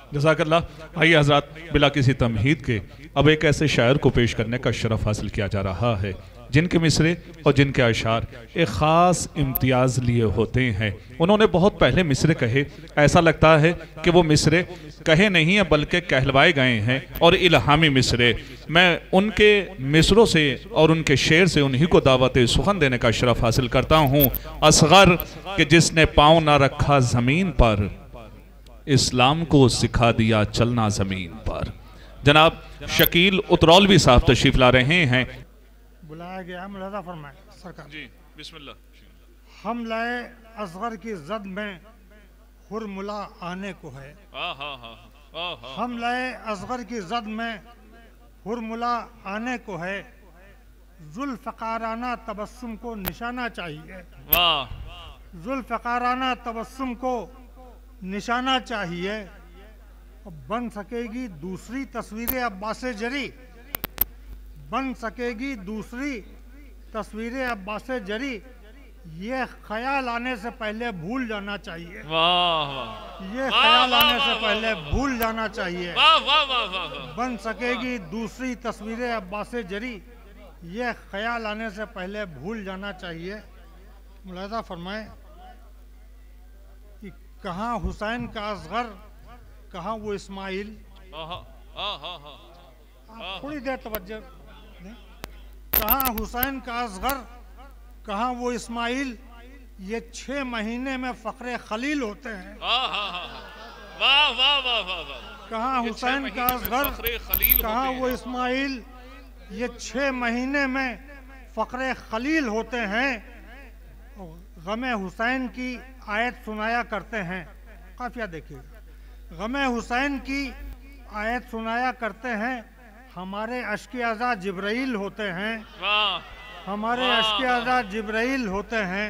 जज़ाकल्लाह। आइए हज़रात, बिला किसी तमहीद के अब एक ऐसे शायर को पेश करने का शरफ हासिल किया जा रहा है जिनके मिसरे और जिनके अशार एक ख़ास इम्तियाज़ लिए होते हैं। उन्होंने बहुत पहले मिसरे कहे, ऐसा लगता है कि वो मिसरे कहे नहीं हैं बल्कि कहलवाए गए हैं और इल्हामी मिसरे। मैं उनके मिसरों से और उनके शेर से उन्हीं को दावत सुखन देने का शरफ हासिल करता हूँ। असगर कि जिसने पाँव ना रखा ज़मीन पर, इस्लाम को सिखा दिया चलना ज़मीन पर। जनाब शकील उतरौलवी साहब तशरीफ़ ला रहे हैं। बुलाया गया मुलाजा फरमाए सरकार जी बिस्मिल्लाह। हम लाए असगर की जद में हुरमुला आने को है। हम लाए असगर की जद में हुरमुला आने को है। जुल्फ़काराना तबस्सुम को निशाना चाहिए। जुल्फ़काराना तबस्सुम को निशाना चाहिए। बन सकेगी दूसरी तस्वीरें अब्बास जरी, बन सकेगी दूसरी तस्वीरें अब्बास जरी, ये ख्याल आने से पहले भूल जाना चाहिए। ये ख्याल आने से पहले भूल जाना चाहिए। बन सकेगी दूसरी तस्वीरें अब्बास जरी, ये ख्याल आने से पहले भूल जाना चाहिए। मुलाज़ा फरमाए कि कहाँ हुसैन का असगर, कहाँ वो इस्माइल। थोड़ी देर तवज्जो। कहाँ हुसैन का असगर, कहाँ वो इस्माइल, ये 6 महीने में फ़ख्रे खलील होते हैं। कहाँ हुसैन का असगर, कहाँ वो इस्माइल, ये 6 महीने में फ़ख्रे खलील होते हैं। गमे हुसैन की आयत सुनाया करते हैं। काफिया देखिए, गमे हुसैन की आयत सुनाया करते हैं। हमारे अश्क अज़ा जिब्राइल होते हैं। हमारे अश्क अज़ा जिब्राइल होते हैं।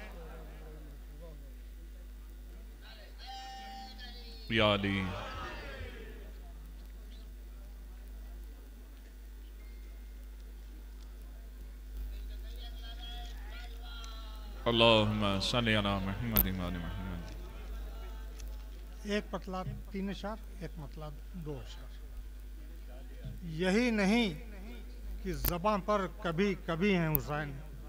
या अली। अल्लाहुम्मा सल्ली अला मुहम्मद व आलि मुहम्मद। एक पतला 3 अशार, एक मतला 2 अशार। यही नहीं कि ज़बां पर कभी कभी हैं हुसैन,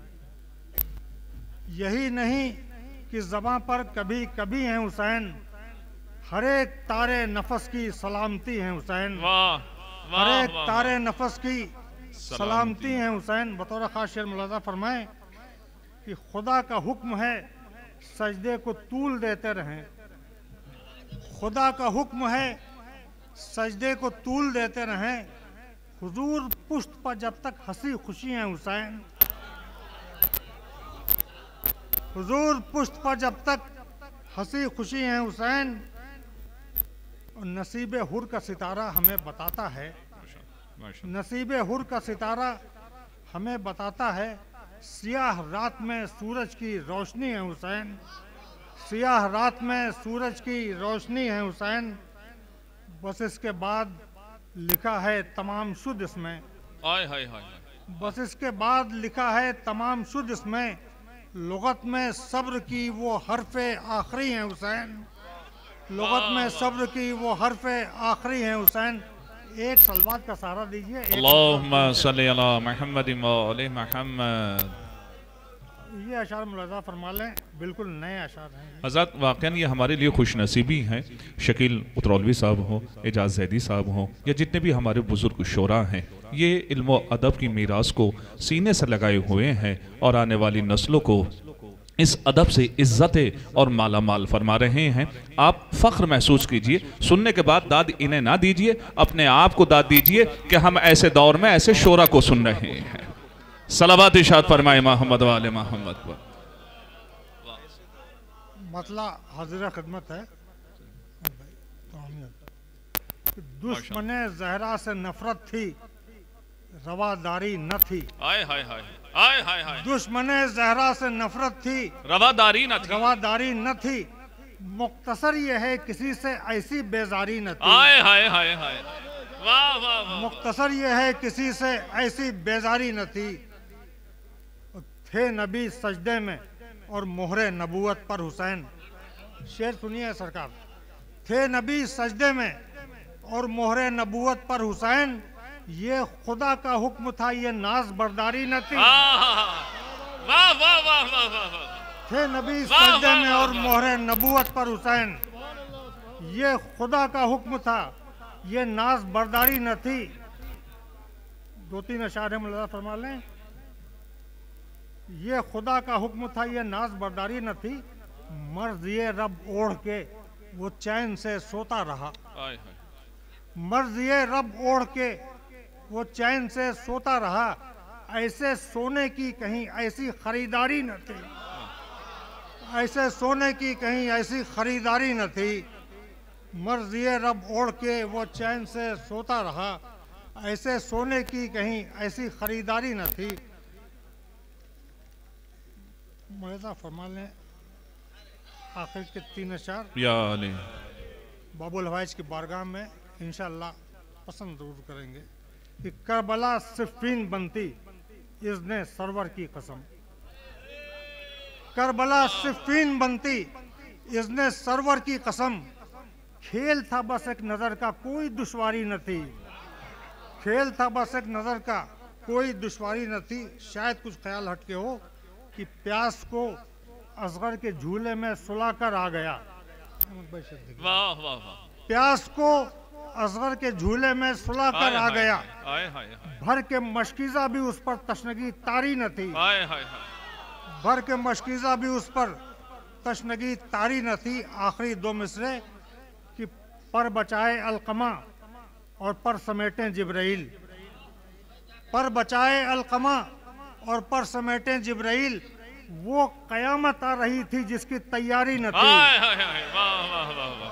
यही नहीं कि ज़बां पर कभी कभी हैं हुसैन, हर एक तारे नफस की सलामती हैं हुसैन। हर एक तारे नफस की सलामती हैं हुसैन। बतौर खास शेर मुलाज़ा फरमाएं कि खुदा का हुक्म है सजदे को तूल देते रहें। खुदा का हुक्म है सजदे को तूल देते रहें। हुजूर पुश्त पर जब तक हंसी खुशी हैं हुसैन, हुजूर पुश्त पर जब तक हंसी खुशी हैं हुसैन। और नसीब हुर का सितारा हमें बताता है, नसीब हुर का सितारा हमें बताता है, सियाह रात में सूरज की रोशनी है हुसैन। सियाह रात में सूरज की रोशनी है हुसैन। बस इसके बाद लिखा है तमाम शुद्ध इसमें। बस इसके बाद लिखा है तमाम शुद्ध इसमें। लुगत में सब्र की वो हरफ़े आखिरी हैं हुसैन। लुगत में सब्र की वो हरफ़े आखिरी हैं हुसैन। एक सलवात का सहारा दीजिए। अल्लाहुम्मा सल्ली अला मुहम्मद व आलि मुहम्मद। ये अशार मुलाज़ा फरमा लें, बिल्कुल नए अशार हैं हज़रत। वाक़ई ये हमारे लिए खुश नसीबी हैं, शकील उतरौलवी साहब हों, एजाज़ ज़ैदी साहब हों, या जितने भी हमारे बुज़ुर्ग शोरा हैं, ये इल्म व अदब की मीरास को सीने से लगाए हुए हैं और आने वाली नस्लों को इस अदब से इज़्ज़त और माला माल फरमा रहे हैं। आप फ़ख्र महसूस कीजिए। सुनने के बाद दाद इन्हें ना दीजिए, अपने आप को दाद दीजिए कि हम ऐसे दौर में ऐसे शोरा को सुन रहे हैं। सलावत इरशाद फरमाए मोहम्मद वाले मोहम्मद पर। मतला हाजिर खिदमत है। दुश्मने ज़हरा से नफरत थी, रवादारी न थी। दुश्मने ज़हरा से नफरत थी, रवादारी न थी। रवादारी न थी। मुख्तसर ये है किसी से ऐसी बेजारी न थी। मुख्तसर ये है किसी से ऐसी बेजारी न थी। थे नबी सजदे में और मोहरे नबूवत पर हुसैन। शेर सुनिए सरकार। थे नबी सजदे में और मोहरे नबूवत पर हुसैन, ये खुदा का हुक्म था, ये नाज बर्दारी न थी। वाह वाह वाह वाह वाह। थे नबी सजदे में और मोहरे नबूवत पर हुसैन, ये खुदा का हुक्म था, ये नाज बर्दारी न थी। 2-3 अशारे मुलाज़ा फरमा लें। ये खुदा का हुक्म था, ये नाज बर्दारी न थी, मर्ज ये रब ओढ़ के वो चैन से सोता रहा। मर्ज ये रब ओढ़ के वो चैन से सोता रहा, ऐसे सोने की कहीं ऐसी खरीदारी न थी, ऐसे सोने की कहीं ऐसी खरीदारी न थी। मर्ज ये रब ओढ़ के वो चैन से सोता रहा, ऐसे सोने की कहीं ऐसी खरीदारी न थी। मुलाज़ा फरमा लें आखिर के 3 अशार बाबुल हवाइज की बारगाह में इंशाअल्लाह पसंद जरूर करेंगे कि करबला सिफ़ीन बनती इज़्ने सरवर की कसम, करबला सिफ़ीन बनती इज़्ने सरवर की कसम, खेल था बस एक नज़र का कोई दुश्वारी न थी, खेल था बस एक नज़र का कोई दुश्वारी न थी। शायद कुछ ख्याल हटके हो कि प्यास को असगर के झूले में सुलाकर आ गया। वाह वाह वाह। प्यास को असगर के झूले में सुलाकर आ गया, भर के मशकीज़ा भी उस पर तशनगी तारी न थी, भर के मशकीज़ा भी उस पर तशनगी तारी न थी। आखिरी 2 मिसरे कि पर बचाए अलकमा और पर समेटें जिब्राइल, पर बचाए अलकमा और पर समेटें जिब्राइल, वो कयामत आ रही थी जिसकी तैयारी न थी।